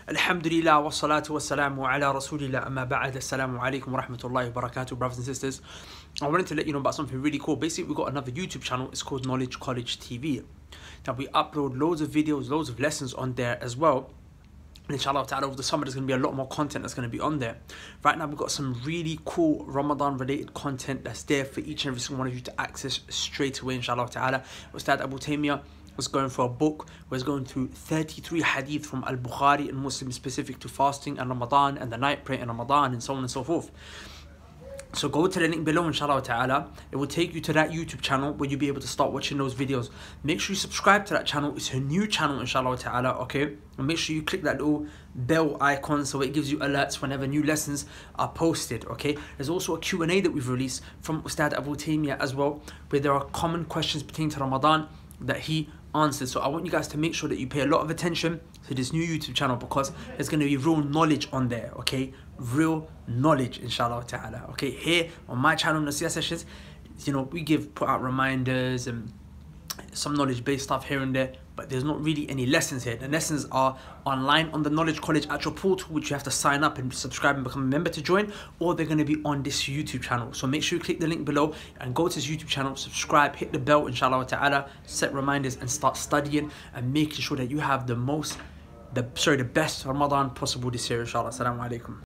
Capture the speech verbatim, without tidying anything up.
Alhamdulillah wa salatu wa salamu ala rasulillah amma ba'ad. Assalamu alaikum wa rahmatullahi wa barakatuh, brothers and sisters. I wanted to let you know about something really cool. Basically, we've got another YouTube channel. It's called Knowledge College T V. Now, we upload loads of videos, loads of lessons on there as well. And inshallah ta'ala, over the summer, there's going to be a lot more content that's going to be on there. Right now, we've got some really cool Ramadan-related content that's there for each and every single one of you to access straight away, inshallah ta'ala. Ustad Abu Taymiyyah was going for a book, was going through thirty-three hadith from Al-Bukhari and Muslim specific to fasting and Ramadan and the night prayer in Ramadan and so on and so forth. So go to the link below, inshallah ta'ala. It will take you to that YouTube channel where you'll be able to start watching those videos. Make sure you subscribe to that channel. It's a new channel, inshallah ta'ala, okay? And make sure you click that little bell icon so it gives you alerts whenever new lessons are posted, okay? There's also a Q and A that we've released from Ustad Abu Taymiyyah as well, where there are common questions pertaining to Ramadan that he answers. So I want you guys to make sure that you pay a lot of attention to this new YouTube channel, because there's going to be real knowledge on there, okay? Real knowledge, inshallah ta'ala, okay? Here on my channel, Nasiha Sessions, you know, we give, put out reminders and some knowledge-based stuff here and there, but there's not really any lessons here. The lessons are online on the Knowledge College actual portal, which you have to sign up and subscribe and become a member to join, or they're going to be on this YouTube channel. So make sure you click the link below and go to this YouTube channel, subscribe, hit the bell, inshallah ta'ala, set reminders and start studying and making sure that you have the most, the sorry, the best Ramadan possible this year, inshallah. Assalamu alaikum.